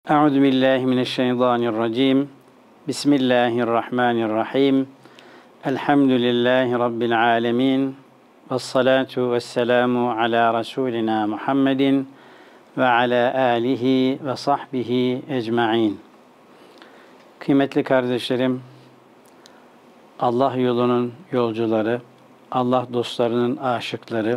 Euzu billahi mineşşeytanirracim. Bismillahirrahmanirrahim. Elhamdülillahi rabbil alamin. Ves salatu vesselamu ala rasulina Muhammedin ve ala alihi ve sahbihi ecmaîn. Kıymetli kardeşlerim, Allah yolunun yolcuları, Allah dostlarının aşıkları,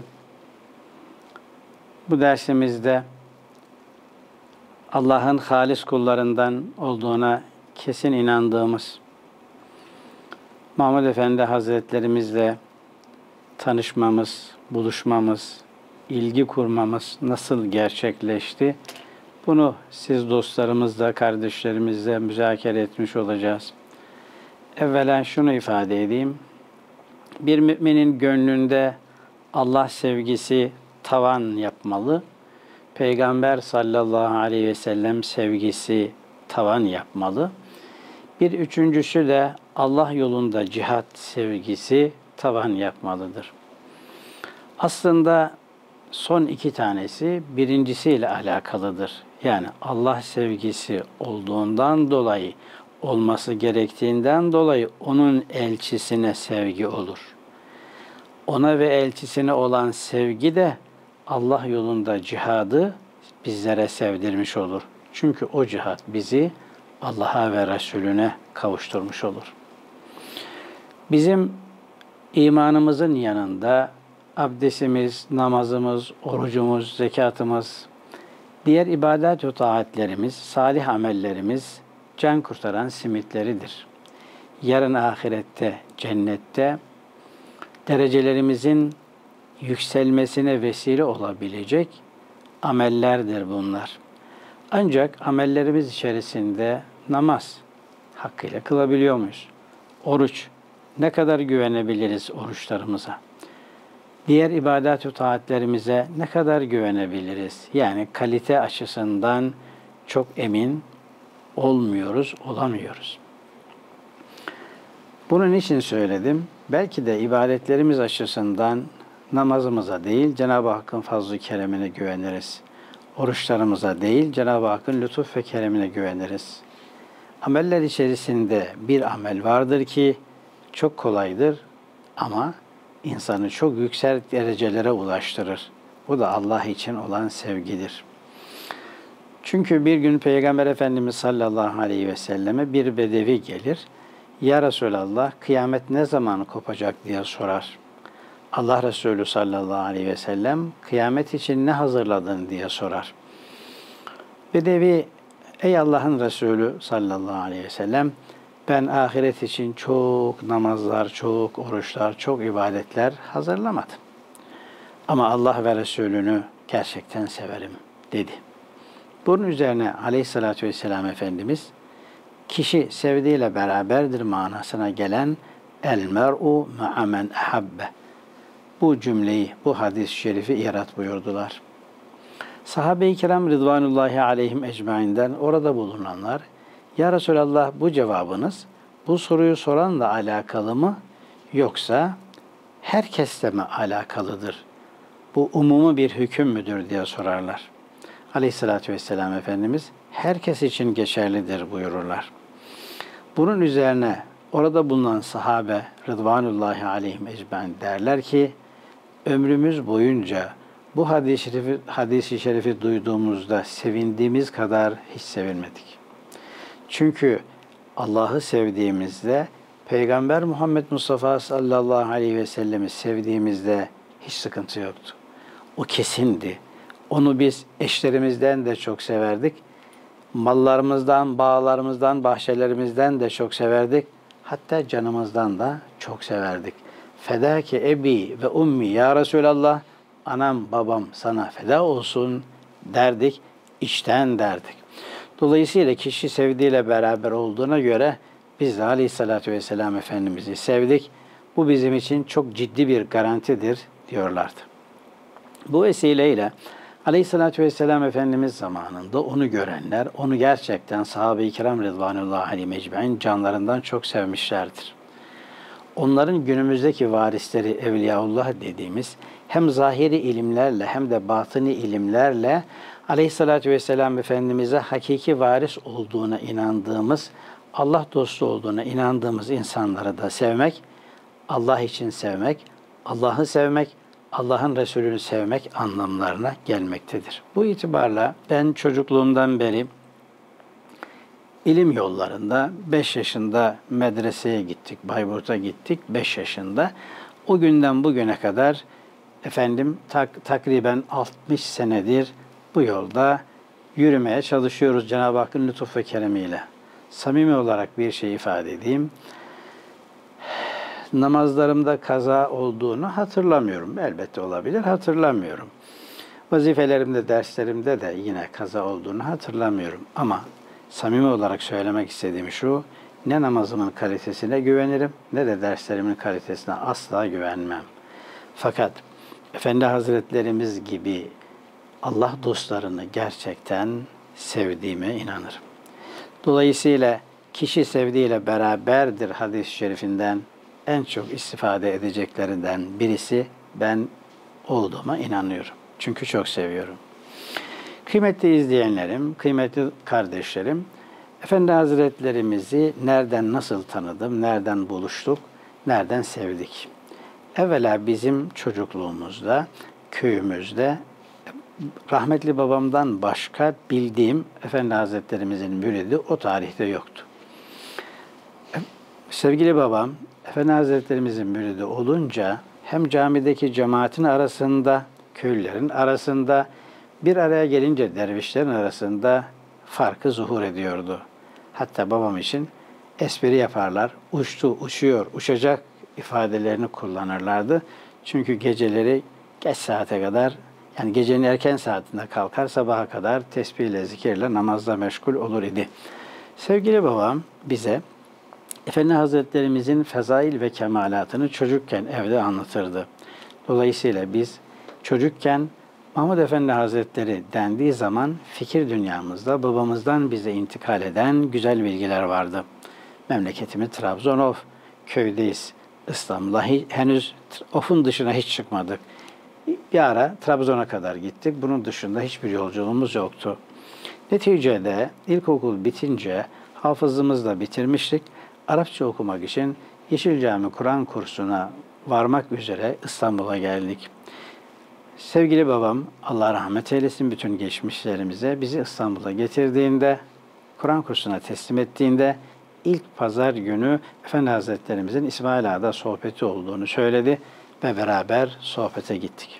bu dersimizde Allah'ın halis kullarından olduğuna kesin inandığımız Mahmud Efendi Hazretlerimizle tanışmamız, buluşmamız, ilgi kurmamız nasıl gerçekleşti? Bunu siz dostlarımızla, kardeşlerimizle müzakere etmiş olacağız. Evvela şunu ifade edeyim. Bir müminin gönlünde Allah sevgisi tavan yapmalı. Peygamber sallallahu aleyhi ve sellem sevgisi tavan yapmalı. Bir üçüncüsü de Allah yolunda cihat sevgisi tavan yapmalıdır. Aslında son iki tanesi birincisiyle alakalıdır. Yani Allah sevgisi olduğundan dolayı, olması gerektiğinden dolayı onun elçisine sevgi olur. Ona ve elçisine olan sevgi de Allah yolunda cihadı bizlere sevdirmiş olur. Çünkü o cihat bizi Allah'a ve Resulüne kavuşturmuş olur. Bizim imanımızın yanında abdestimiz, namazımız, orucumuz, zekatımız, diğer ibadet ve taatlerimiz, salih amellerimiz can kurtaran simitleridir. Yarın ahirette, cennette derecelerimizin yükselmesine vesile olabilecek amellerdir bunlar. Ancak amellerimiz içerisinde namaz hakkıyla kılabiliyor muyuz? Oruç, ne kadar güvenebiliriz oruçlarımıza? Diğer ibadet ve taatlerimize ne kadar güvenebiliriz? Yani kalite açısından çok emin olmuyoruz, olamıyoruz. Bunun için söyledim. Belki de ibadetlerimiz açısından namazımıza değil, Cenab-ı Hakk'ın fazl-ı keremine güveniriz. Oruçlarımıza değil, Cenab-ı Hakk'ın lütuf ve keremine güveniriz. Ameller içerisinde bir amel vardır ki çok kolaydır ama insanı çok yüksek derecelere ulaştırır. Bu da Allah için olan sevgidir. Çünkü bir gün Peygamber Efendimiz sallallahu aleyhi ve selleme bir bedevi gelir. Ya Resulallah, kıyamet ne zaman kopacak diye sorar. Allah Resulü sallallahu aleyhi ve sellem kıyamet için ne hazırladın diye sorar. Bedevi, ey Allah'ın Resulü sallallahu aleyhi ve sellem, ben ahiret için çok namazlar, çok oruçlar, çok ibadetler hazırlamadım. Ama Allah ve Resulünü gerçekten severim dedi. Bunun üzerine aleyhissalatü vesselam Efendimiz, kişi sevdiğiyle beraberdir manasına gelen el mer'u ma'a men ahabbe. Bu cümleyi, bu hadis-i şerifi irat buyurdular. Sahabe-i kiram Rıdvanullahi aleyhim ecmainden orada bulunanlar, ya Resulallah bu cevabınız bu soruyu soranla alakalı mı yoksa herkesle mi alakalıdır? Bu umumu bir hüküm müdür diye sorarlar. Aleyhissalatü vesselam Efendimiz herkes için geçerlidir buyururlar. Bunun üzerine orada bulunan sahabe Rıdvanullahi aleyhim ecmaîn derler ki ömrümüz boyunca bu hadis-i şerifi duyduğumuzda sevindiğimiz kadar hiç sevinmedik. Çünkü Allah'ı sevdiğimizde, Peygamber Muhammed Mustafa sallallahu aleyhi ve sellemi sevdiğimizde hiç sıkıntı yoktu. O kesindi. Onu biz eşlerimizden de çok severdik. Mallarımızdan, bağlarımızdan, bahçelerimizden de çok severdik. Hatta canımızdan da çok severdik. Fedâke ebi ve ummi ya Resulallah, anam babam sana feda olsun derdik, içten derdik. Dolayısıyla kişi sevdiğiyle beraber olduğuna göre biz de aleyhissalatü vesselam Efendimiz'i sevdik. Bu bizim için çok ciddi bir garantidir diyorlardı. Bu vesileyle aleyhissalatü vesselam Efendimiz zamanında onu görenler, onu gerçekten sahabe-i kiram Rıdvanullahi aleyhim ecmaîn canlarından çok sevmişlerdir. Onların günümüzdeki varisleri Evliyaullah dediğimiz hem zahiri ilimlerle hem de batini ilimlerle Aleyhissalatü vesselam Efendimiz'e hakiki varis olduğuna inandığımız, Allah dostu olduğuna inandığımız insanları da sevmek, Allah için sevmek, Allah'ı sevmek, Allah'ın Resulü'nü sevmek anlamlarına gelmektedir. Bu itibarla ben çocukluğumdan beri ilim yollarında 5 yaşında medreseye gittik, Bayburt'a gittik 5 yaşında. O günden bugüne kadar takriben 60 senedir bu yolda yürümeye çalışıyoruz Cenab-ı Hakk'ın lütuf ve keremiyle. Samimi olarak bir şey ifade edeyim. Namazlarımda kaza olduğunu hatırlamıyorum. Elbette olabilir, hatırlamıyorum. Vazifelerimde, derslerimde de yine kaza olduğunu hatırlamıyorum. Ama samimi olarak söylemek istediğim şu, ne namazımın kalitesine güvenirim, ne de derslerimin kalitesine asla güvenmem. Fakat Efendi Hazretlerimiz gibi Allah dostlarını gerçekten sevdiğime inanırım. Dolayısıyla kişi sevdiğiyle beraberdir hadis-i şerifinden en çok istifade edeceklerinden birisi ben olduğuma inanıyorum. Çünkü çok seviyorum. Kıymetli izleyenlerim, kıymetli kardeşlerim, Efendi Hazretlerimizi nereden nasıl tanıdım, nereden buluştuk, nereden sevdik? Evvela bizim çocukluğumuzda, köyümüzde rahmetli babamdan başka bildiğim Efendi Hazretlerimizin müridi o tarihte yoktu. Sevgili babam, Efendi Hazretlerimizin müridi olunca hem camideki cemaatin arasında, köylülerin arasında, bir araya gelince dervişlerin arasında farkı zuhur ediyordu. Hatta babam için espri yaparlar. Uçtu, uçuyor, uçacak ifadelerini kullanırlardı. Çünkü geceleri geç saate kadar, yani gecenin erken saatinde kalkar, sabaha kadar tesbihle, zikirle, namazla meşgul olur idi. Sevgili babam bize Efendi Hazretlerimizin fezail ve kemalatını çocukken evde anlatırdı. Dolayısıyla biz çocukken Mahmud Efendi Hazretleri dendiği zaman fikir dünyamızda babamızdan bize intikal eden güzel bilgiler vardı. Memleketimiz Trabzon, köydeyiz. İstanbul'da henüz Of'un dışına hiç çıkmadık. Bir ara Trabzon'a kadar gittik. Bunun dışında hiçbir yolculuğumuz yoktu. Neticede ilkokul bitince hafızlığımızı da bitirmiştik. Arapça okumak için Yeşilcami Kur'an kursuna varmak üzere İstanbul'a geldik. Sevgili babam, Allah rahmet eylesin bütün geçmişlerimize, bizi İstanbul'a getirdiğinde, Kur'an kursuna teslim ettiğinde ilk pazar günü Efendi Hazretlerimizin İsmail Ağa'da sohbeti olduğunu söyledi ve beraber sohbete gittik.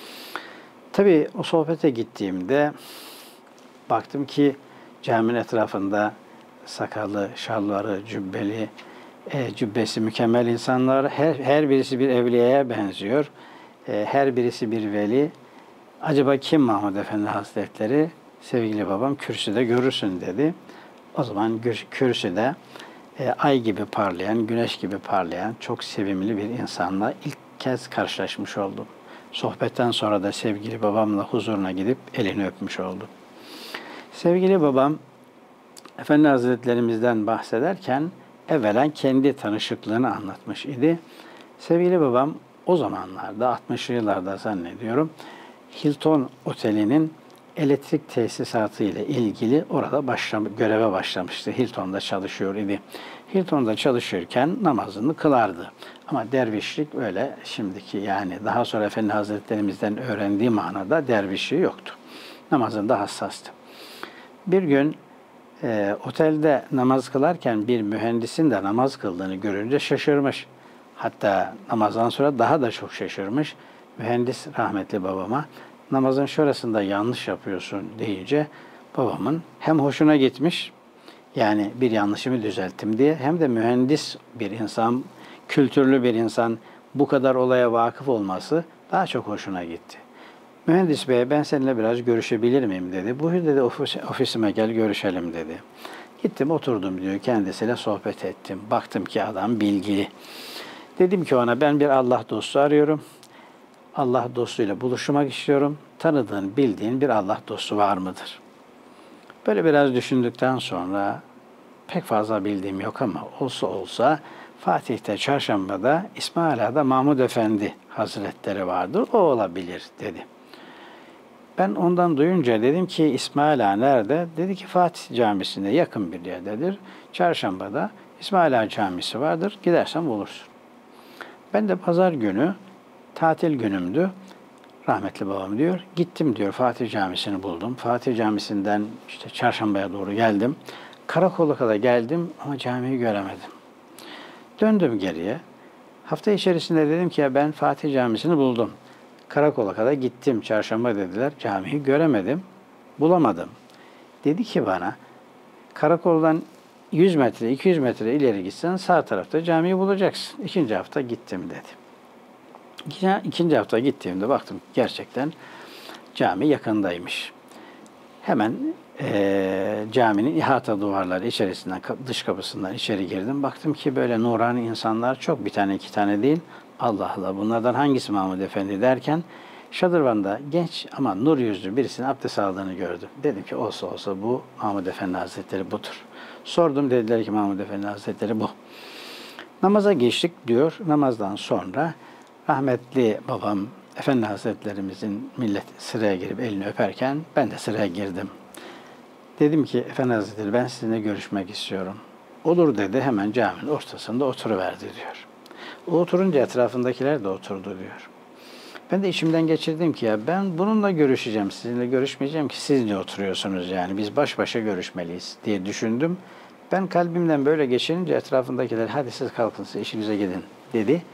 Tabii o sohbete gittiğimde baktım ki caminin etrafında sakallı, şalvarı, cübbeli, cübbesi mükemmel insanlar, her birisi bir evliyaya benziyor. Her birisi bir veli. Acaba kim Mahmud Efendi Hazretleri? Sevgili babam kürsüde görürsün dedi. O zaman kürsüde ay gibi parlayan, güneş gibi parlayan çok sevimli bir insanla ilk kez karşılaşmış oldum. Sohbetten sonra da sevgili babamla huzuruna gidip elini öpmüş oldum. Sevgili babam Efendi Hazretlerimizden bahsederken evvelen kendi tanışıklığını anlatmış idi. Sevgili babam o zamanlarda 60'lı yıllarda zannediyorum Hilton Oteli'nin elektrik tesisatı ile ilgili orada göreve başlamıştı. Hilton'da çalışıyor idi. Hilton'da çalışırken namazını kılardı. Ama dervişlik öyle şimdiki yani daha sonra Efendi Hazretlerimizden öğrendiği manada dervişliği yoktu. Namazında hassastı. Bir gün otelde namaz kılarken bir mühendisin de namaz kıldığını görünce şaşırmış. Hatta namazdan sonra daha da çok şaşırmış. Mühendis rahmetli babama namazın şurasında yanlış yapıyorsun deyince babamın hem hoşuna gitmiş yani bir yanlışımı düzelttim diye hem de mühendis bir insan, kültürlü bir insan bu kadar olaya vakıf olması daha çok hoşuna gitti. Mühendis bey ben seninle biraz görüşebilir miyim dedi. Buyur dedi ofisime gel görüşelim dedi. Gittim oturdum diyor kendisiyle sohbet ettim. Baktım ki adam bilgili. Dedim ki ona ben bir Allah dostu arıyorum. Allah dostuyla buluşmak istiyorum. Tanıdığın, bildiğin bir Allah dostu var mıdır? Böyle biraz düşündükten sonra pek fazla bildiğim yok ama olsa Fatih'te çarşambada İsmail Ağa'da Mahmud Efendi Hazretleri vardır. O olabilir dedi. Ben ondan duyunca dedim ki İsmail Ağa nerede? Dedi ki Fatih Camisi'nde yakın bir yerdedir. Çarşamba'da İsmail Ağa Camisi vardır. Gidersen bulursun. Ben de pazar günü tatil günümdü. Rahmetli babam diyor. Gittim diyor Fatih Camisi'ni buldum. Fatih Camisi'nden işte Çarşamba'ya doğru geldim. Karakola kadar geldim ama camiyi göremedim. Döndüm geriye. Hafta içerisinde dedim ki ya ben Fatih Camisi'ni buldum. Karakola kadar gittim. Çarşamba dediler. Camiyi göremedim. Bulamadım. Dedi ki bana karakoldan 100 metre, 200 metre ileri gitsen sağ tarafta camiyi bulacaksın. İkinci hafta gittim dedi. İkinci hafta gittiğimde baktım gerçekten cami yakındaymış. Hemen caminin ihata duvarları içerisinden, dış kapısından içeri girdim. Baktım ki böyle nurani insanlar çok, bir tane iki tane değil. Allah Allah, bunlardan hangisi Mahmud Efendi derken şadırvanda genç ama nur yüzlü birisinin abdest aldığını gördüm. Dedim ki olsa olsa bu Mahmud Efendi Hazretleri budur. Sordum, dediler ki Mahmud Efendi Hazretleri bu. Namaza geçtik diyor. Namazdan sonra rahmetli babam Efendi Hazretlerimizin millet sıraya girip elini öperken ben de sıraya girdim. Dedim ki Efendi Hazretleri ben sizinle görüşmek istiyorum. Olur dedi, hemen caminin ortasında oturuverdi diyor. O oturunca etrafındakiler de oturdu diyor. Ben de içimden geçirdim ki ya ben bununla görüşeceğim, sizinle görüşmeyeceğim ki siz ne oturuyorsunuz yani biz baş başa görüşmeliyiz diye düşündüm. Ben kalbimden böyle geçirince etrafındakiler hadi siz kalkın siz işinize gidin dedi.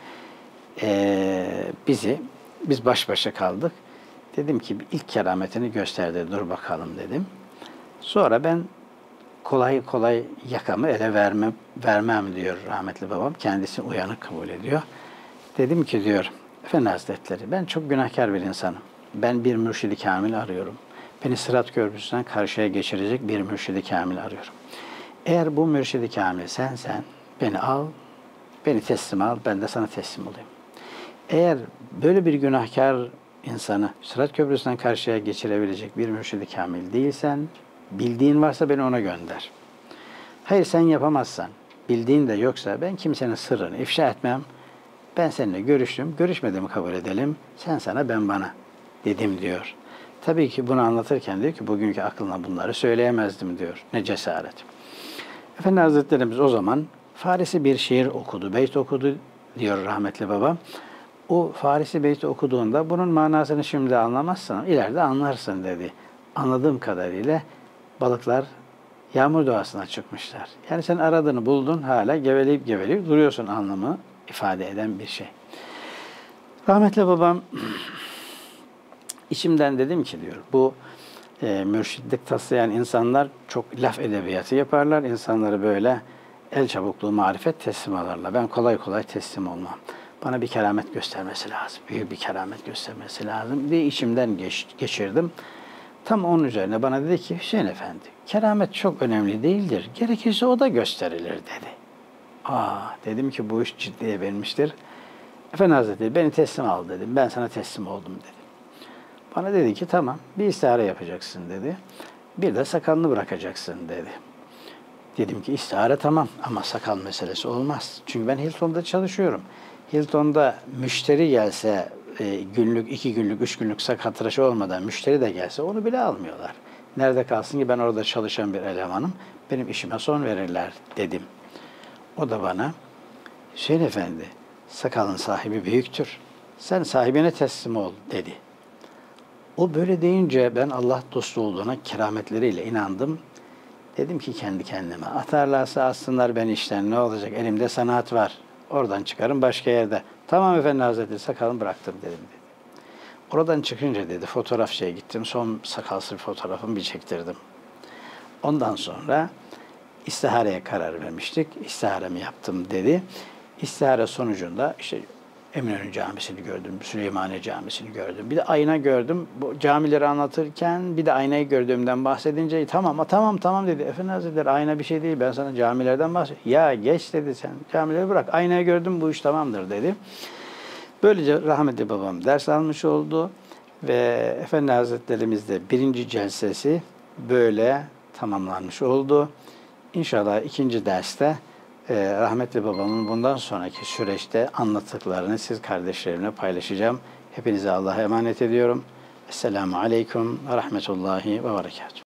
Biz baş başa kaldık. Dedim ki ilk kerametini gösterdi, dur bakalım dedim. Sonra ben kolay kolay yakamı ele vermem diyor rahmetli babam. Kendisi uyanık kabul ediyor. Dedim ki diyor, Efendi Hazretleri ben çok günahkar bir insanım. Ben bir mürşidi kamil arıyorum. Beni Sırat Köprüsü'nden karşıya geçirecek bir mürşidi kamil arıyorum. Eğer bu mürşidi kamil sensen beni al, beni teslim al, ben de sana teslim olayım. Eğer böyle bir günahkar insanı Sırat Köprüsü'nden karşıya geçirebilecek bir mürşidi kamil değilsen, bildiğin varsa beni ona gönder. Hayır sen yapamazsan, bildiğin de yoksa ben kimsenin sırrını ifşa etmem. Ben seninle görüştüm, görüşmediğimi kabul edelim. Sen sana, ben bana dedim diyor. Tabii ki bunu anlatırken diyor ki bugünkü aklına bunları söyleyemezdim diyor. Ne cesaret. Efendi Hazretlerimiz o zaman Farisi bir şiir okudu, beyt okudu diyor rahmetli baba. O Farisi beyti okuduğunda bunun manasını şimdi anlamazsan ileride anlarsın dedi. Anladığım kadarıyla balıklar yağmur duasına çıkmışlar. Yani sen aradığını buldun, hala geveleyip duruyorsun anlamı ifade eden bir şey. Rahmetli babam içimden dedim ki diyor bu mürşitlik taslayan insanlar çok laf edebiyatı yaparlar. İnsanları böyle el çabukluğu, marifet teslim alırlar. Ben kolay kolay teslim olmam. Bana bir keramet göstermesi lazım. Büyük bir keramet göstermesi lazım diye içimden geçirdim. Tam onun üzerine bana dedi ki Hüseyin Efendi, keramet çok önemli değildir. Gerekirse o da gösterilir dedi. Dedim ki bu iş ciddiye binmiştir. Efendi Hazretleri beni teslim al dedim. Ben sana teslim oldum dedim. Bana dedi ki tamam bir istihare yapacaksın dedi. Bir de sakalını bırakacaksın dedi. Dedim ki istihare tamam ama sakal meselesi olmaz. Çünkü ben Hilton'da çalışıyorum. Hilton'da müşteri gelse günlük, 2 günlük, 3 günlük sakal tıraşı olmadan müşteri de gelse onu bile almıyorlar. Nerede kalsın ki ben orada çalışan bir elemanım. Benim işime son verirler dedim. O da bana Hüseyin Efendi sakalın sahibi büyüktür. Sen sahibine teslim ol dedi. O böyle deyince ben Allah dostu olduğuna kerametleriyle inandım. Dedim ki kendi kendime atarlarsa atsınlar beni işten ne olacak elimde sanat var. Oradan çıkarım başka yerde. Tamam Efendi Hazretleri sakalımı bıraktım dedim dedi. Oradan çıkınca dedi fotoğrafçıya gittim. Son sakalsız bir fotoğrafımı bir çektirdim. Ondan sonra istihareye karar vermiştik. İstiharemi yaptım dedi. İstihare sonucunda işte Eminönü Camisi'ni gördüm, Süleymaniye Camisi'ni gördüm. Bir de ayna gördüm. Bu camileri anlatırken bir de aynayı gördüğümden bahsedince tamam dedi. Efendi Hazretleri ayna bir şey değil. Ben sana camilerden bahsediyorum. Ya geç dedi sen. Camileri bırak. Aynayı gördüm bu iş tamamdır dedi. Böylece rahmetli babam ders almış oldu ve Efendi Hazretlerimiz de 1. celsesi böyle tamamlanmış oldu. İnşallah 2. derste rahmetli babamın bundan sonraki süreçte anlattıklarını siz kardeşlerimle paylaşacağım. Hepinize Allah'a emanet ediyorum. Esselamu Aleyküm ve Rahmetullahi ve Berekatuhu.